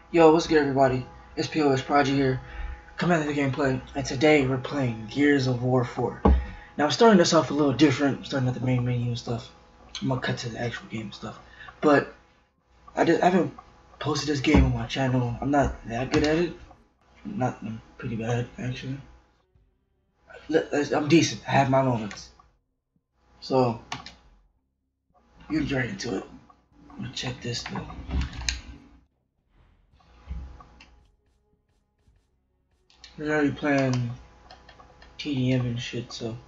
Yo, what's good everybody? It's POS Project here, coming at the gameplay, and today we're playing Gears of War 4. Now I'm starting this off a little different, starting at the main menu and stuff. I'm gonna cut to the actual game and stuff. But I haven't posted this game on my channel. I'm not that good at it. I'm pretty bad actually. I'm decent. I have my moments. So you can get right into it. I'm gonna check this though. We're already playing TDM and shit, so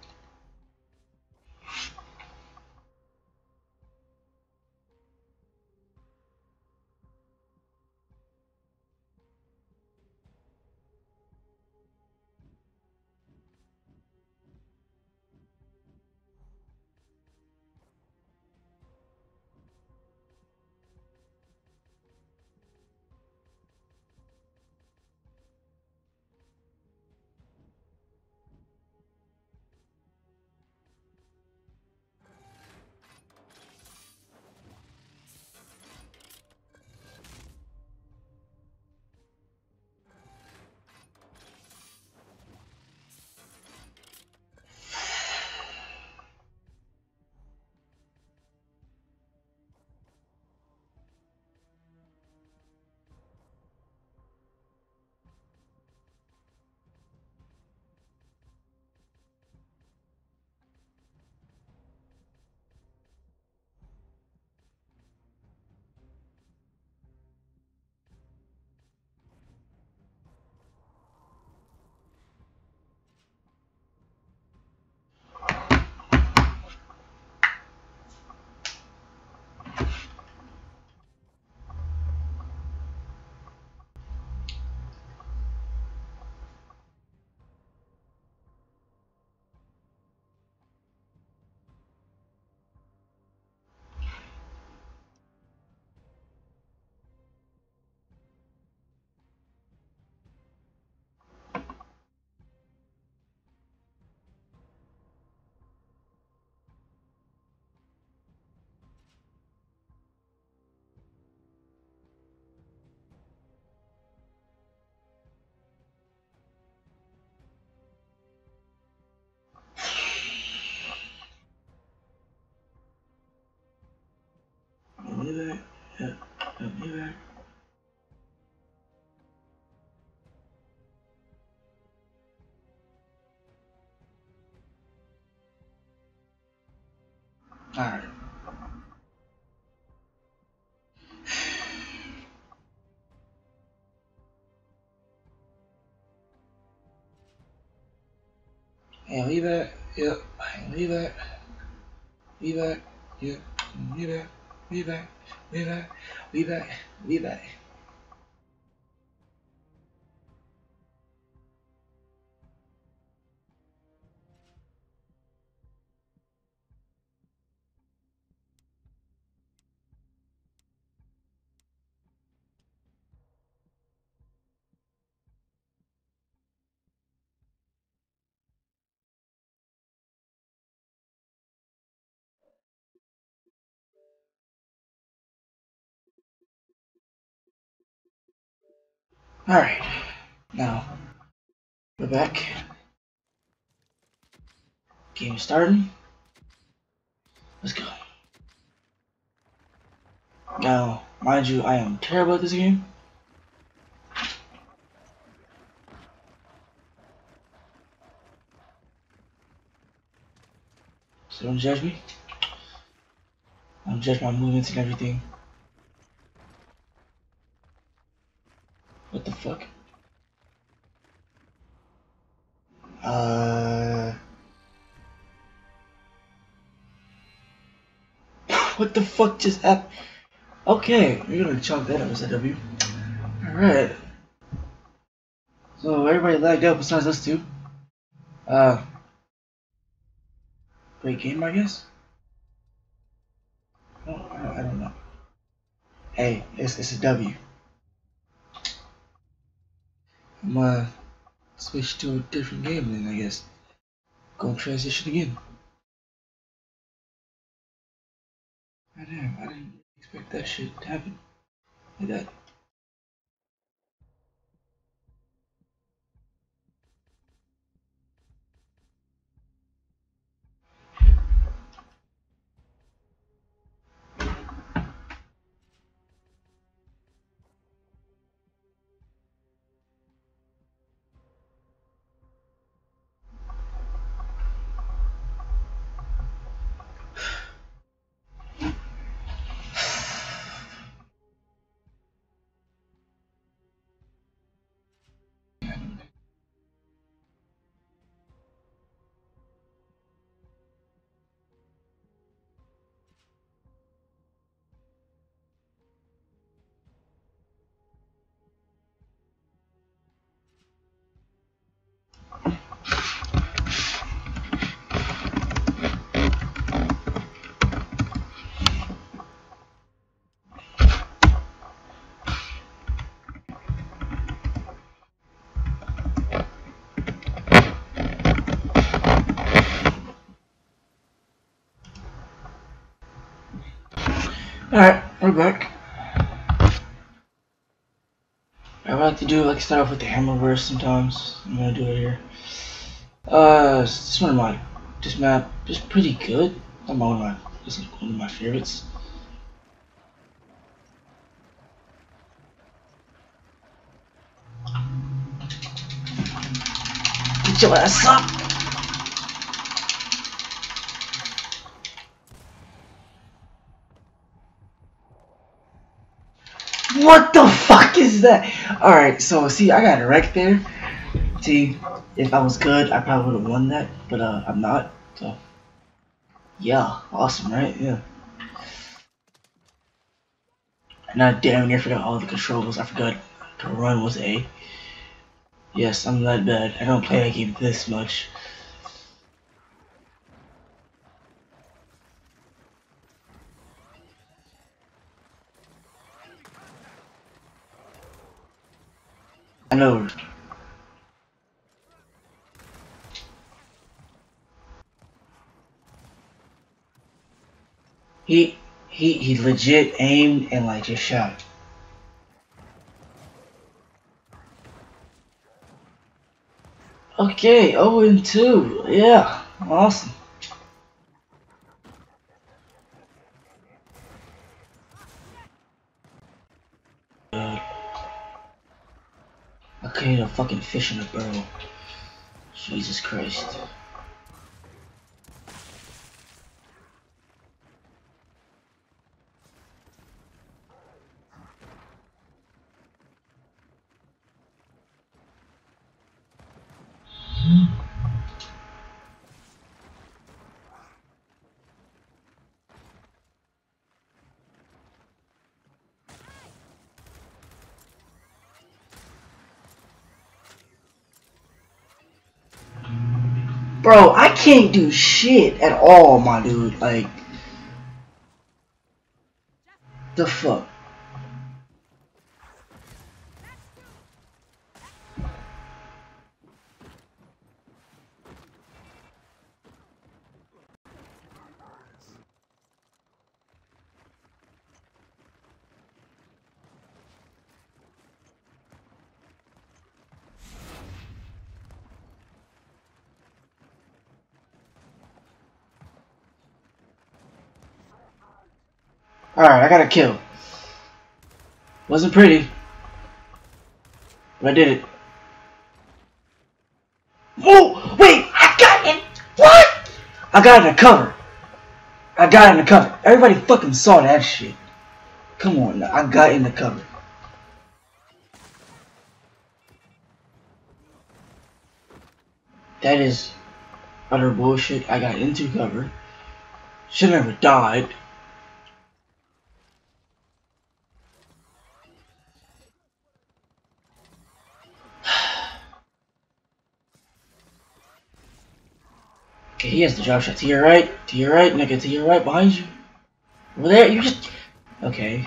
yeah, yeah. Alright. And leave that, yep, and leave that, yep, leave that, leave that, leave that, leave that, leave that. Alright, now, we're back. Game starting. Let's go. Now, mind you, I am terrible at this game. So don't judge me. Don't judge my movements and everything. What the fuck? What the fuck just happened? Okay, we're gonna chalk that up as a W. Alright. So everybody lagged out besides us two. Uh, great game, I guess? I don't know. Hey, it's a W. I'm switch to a different game then, I guess. Go transition again. God damn, I didn't expect that shit to happen like that. Alright, we're back. I like to do like start off with the hammer verse sometimes. I'm gonna do it here. This one of my this map is pretty good. I'm it's like one of my favorites. Get your ass up! What the fuck is that? Alright, so see, I got it right there. See, if I was good, I probably would have won that, but I'm not. So, yeah, awesome, right? Yeah. And I damn near forgot all the controls. I forgot to run was A. Yes, I'm that bad. I don't play that game this much. I know. He legit aimed and like just shot. Okay, 0-2. Yeah, awesome. I couldn't eat a fucking fish in a barrel. Jesus Christ. Bro, I can't do shit at all, my dude. Like, the fuck? Alright, I got a kill. Wasn't pretty, but I did it. Whoa! Wait! I got it! What? I got in the cover. I got in the cover. Everybody fucking saw that shit. Come on, now. I got in the cover. That is utter bullshit. I got into cover. Should never died. Okay, he has the drop shot. To your right, nigga, to your right, behind you. Over there, you just... Okay.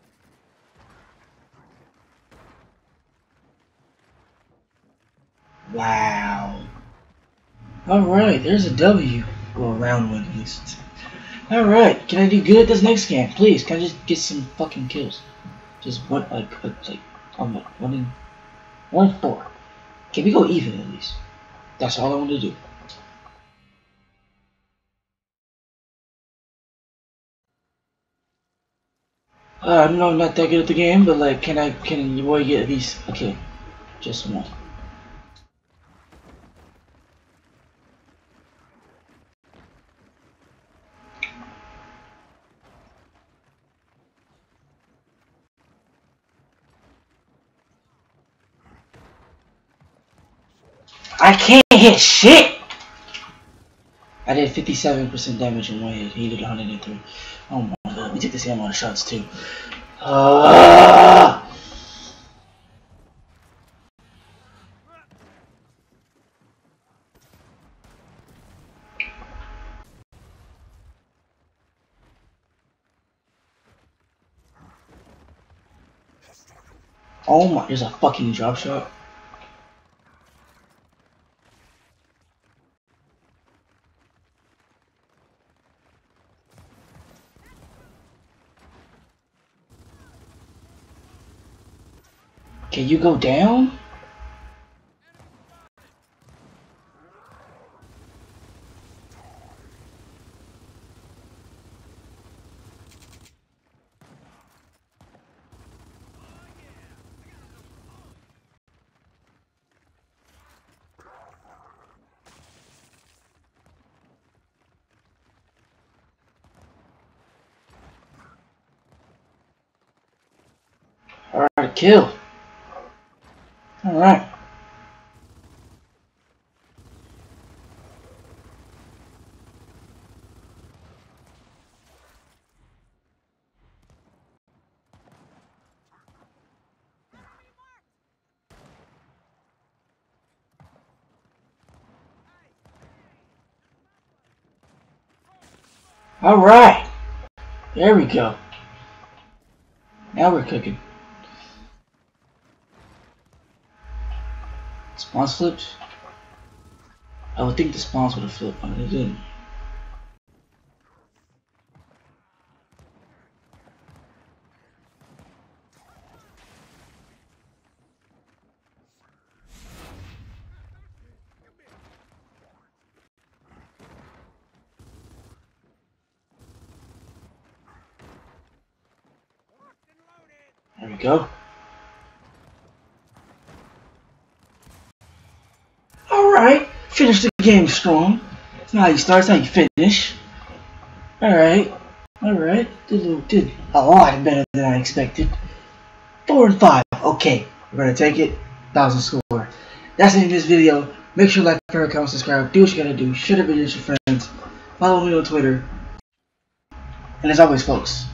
Wow. Alright, there's a W. Well, round one at least. Alright, can I do good at this next game? Please, can I just get some fucking kills? Just one, like, I'm like, 1 in 4. Can we go even at least? That's all I want to do. No, I'm not that good at the game, but like, can your boy get at least a kill? Just one. I can't hit shit! I did 57% damage in one hit. He did 103. Oh my god, we took the same amount of shots too. Oh my, there's a fucking drop shot. Can you go down? Alright, kill. Alright. Alright. There we go. Now we're cooking. Spawns flipped? I would think the spawns would have flipped, but it didn't. There we go. Alright, finish the game strong. It's not how you start, it's how you finish. Alright, alright. Did a lot better than I expected. 4 and 5. Okay, we're gonna take it. 1,000 score. That's the end of this video. Make sure to like, favorite, comment, subscribe. Do what you gotta do. Share the video with your friends. Follow me on Twitter. And as always, folks,